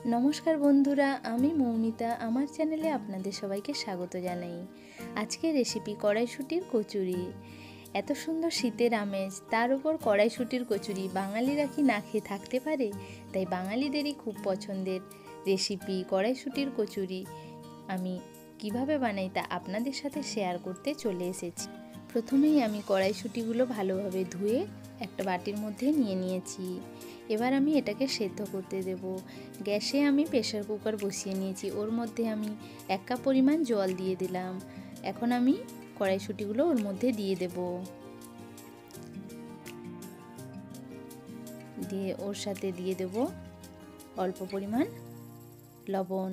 নমস্কার বন্ধুরা, আমি মৌমিতা। আমার চ্যানেলে আপনাদের সবাইকে স্বাগত জানাই। আজকের রেসিপি কড়াইশুঁটির কচুরি। এত সুন্দর শীতের আমেজ, তার উপর কড়াইশুঁটির কচুরি বাঙালিরা কি না খেয়ে থাকতে পারে? তাই বাঙালিদেরই খুব পছন্দের রেসিপি কড়াইশুঁটির কচুরি আমি কিভাবে বানাই তা আপনাদের সাথে শেয়ার করতে চলে এসেছি। প্রথমেই আমি কড়াইশুঁটিগুলো ভালোভাবে ধুয়ে একটা বাটির মধ্যে নিয়ে নিয়েছি। এবার আমি এটাকে সেদ্ধ করতে দেব। গ্যাসে আমি প্রেসার কুকার বসিয়ে নিয়েছি, ওর মধ্যে আমি 1 কাপ পরিমাণ জল দিয়ে দিলাম। এখন আমি কড়াইশুঁটিগুলো ওর মধ্যে দিয়ে দেব, দিয়ে ওর সাথে দিয়ে দেব অল্প পরিমাণ লবণ।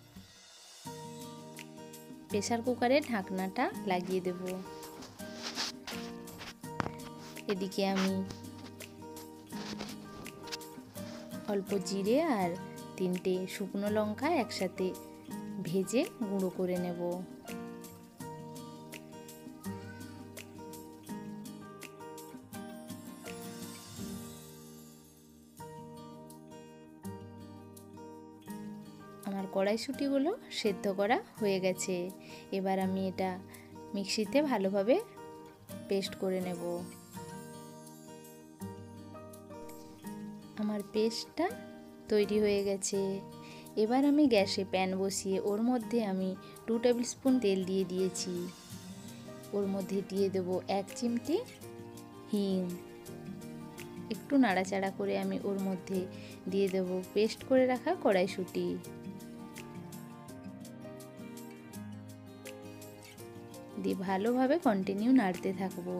প্রেসার কুকারের ঢাকনাটা লাগিয়ে দেব। এদিকে আমি অল্প জিরে আর 3টে শুকনো লঙ্কা একসাথে ভেজে গুঁড়ো করে নেব। আমার কড়াইশুঁটিগুলো সেদ্ধ করা হয়ে গেছে। এবার আমি এটা মিক্সিতে ভালোভাবে পেস্ট করে নেব। আমার পেস্টটা তৈরি হয়ে গেছে। এবার আমি গ্যাসে প্যান বসিয়ে ওর মধ্যে আমি 2 টেবিল স্পুন তেল দিয়ে দিয়েছি। ওর মধ্যে দিয়ে দেব 1 চিমটি হিং। একটু নাড়াচাড়া করে আমি ওর মধ্যে দিয়ে দেব পেস্ট করে রাখা কড়াইশুঁটি। দিয়ে ভালোভাবে কন্টিনিউ নাড়তে থাকবো।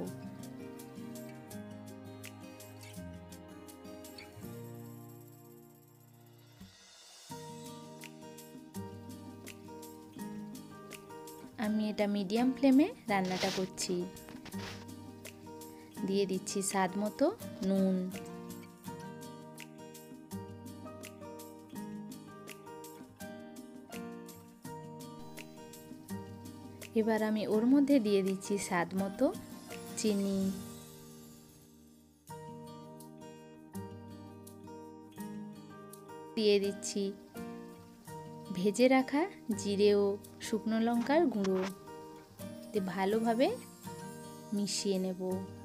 আমি এটা মিডিয়াম ফ্লেমে রান্নাটা করছি। দিয়ে দিচ্ছি স্বাদ মতো নুন। এবার আমি ওর মধ্যে দিয়ে দিচ্ছি স্বাদ মতো চিনি। দিয়ে দিচ্ছি ভেজে রাখা জিরে ও শুকনো লঙ্কার গুঁড়ো। দিয়ে ভালোভাবে মিশিয়ে নেব।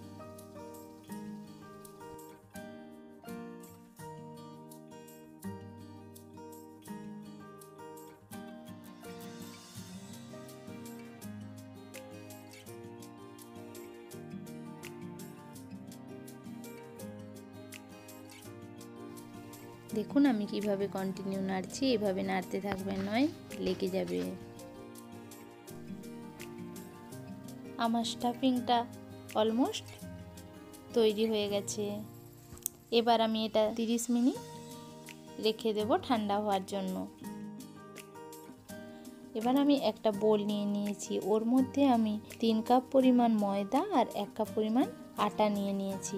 দেখুন আমি কিভাবে কন্টিনিউ নাড়ছি, এভাবে নাড়তে থাকবেন, নয় লেগে যাবে। আমার স্টাফিংটা অলমোস্ট তৈরি হয়ে গেছে। এবার আমি এটা 30 মিনিট রেখে দেব ঠান্ডা হওয়ার জন্য। এবার আমি একটা বোল নিয়ে নিয়েছি, ওর মধ্যে আমি 3 কাপ পরিমাণ ময়দা আর 1 কাপ পরিমাণ আটা নিয়ে নিয়েছি।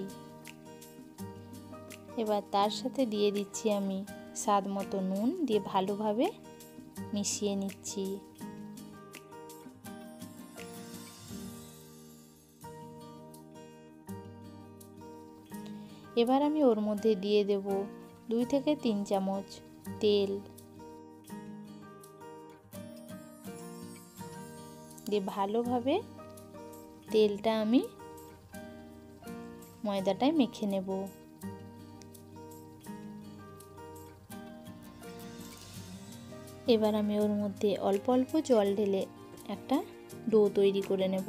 এবার তার সাথে দিয়ে দিচ্ছি আমি স্বাদ মতো নুন, দিয়ে ভালোভাবে মিশিয়ে নিচ্ছি। এবার আমি ওর মধ্যে দিয়ে দেব 2 থেকে 3 চামচ তেল। দিয়ে ভালোভাবে তেলটা আমি ময়দাটায় মেখে নেব। এবার আমি ওর মধ্যে অল্প অল্প জল ঢেলে একটা ডো তৈরি করে নেব।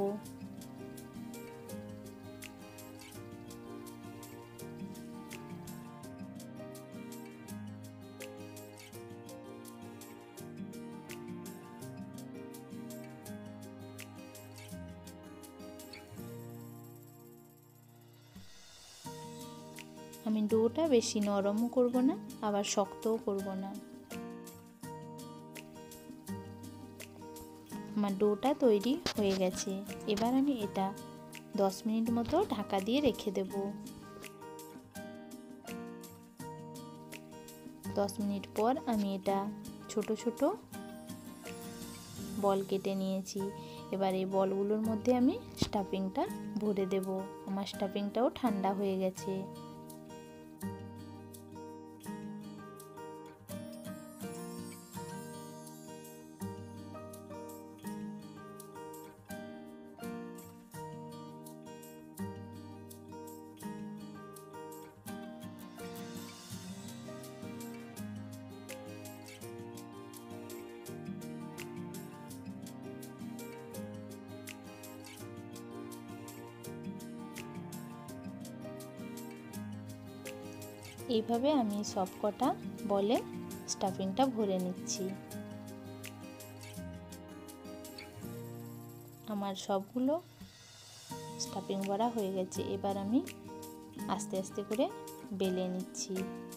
আমি ডোটা বেশি নরমও করব না, আবার শক্তও করব না। আমার ডোটা তৈরি হয়ে গেছে। এবার আমি এটা 10 মিনিট মতো ঢাকা দিয়ে রেখে দেব। 10 মিনিট পর আমি এটা ছোট ছোট বল কেটে নিয়েছি। এবার এই বলগুলোর মধ্যে আমি স্টাফিংটা ভরে দেব। আমার স্টাফিংটাও ঠান্ডা হয়ে গেছে। এইভাবে আমি সব কটা বলে স্টাফিংটা ভরে নিচ্ছি। আমার সবগুলো স্টাফিং ভরা হয়ে গেছে। এবার আমি আস্তে আস্তে করে বেলে নিচ্ছি।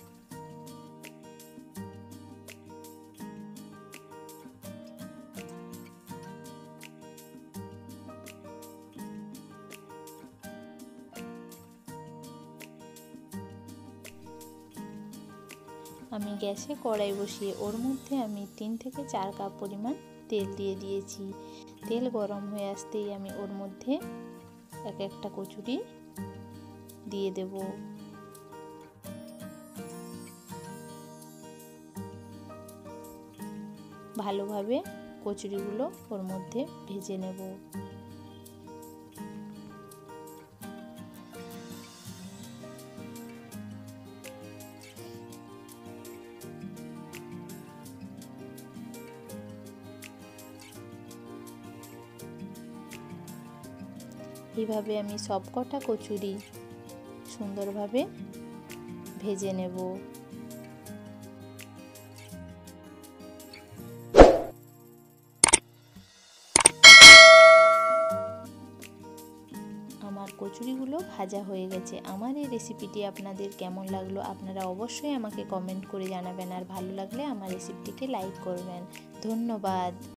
আমি গ্যাসে কড়াই বসিয়ে ওর মধ্যে আমি 3 থেকে 4 কাপ পরিমাণ তেল দিয়ে দিয়েছি। তেল গরম হয়ে আসতেই আমি ওর মধ্যে এক একটা কচুরি দিয়ে দেব। ভালোভাবে কচুরিগুলো ওর মধ্যে ভেজে নেব। এইভাবে আমি সবকটা কচুরি সুন্দরভাবে ভেজে নেব। আমার কচুরিগুলো ভাজা হয়ে গেছে। আমার এই রেসিপিটি আপনাদের কেমন লাগলো আপনারা অবশ্যই আমাকে কমেন্ট করে জানাবেন, আর ভালো লাগলে আমার রেসিপিটিকে লাইক করবেন। ধন্যবাদ।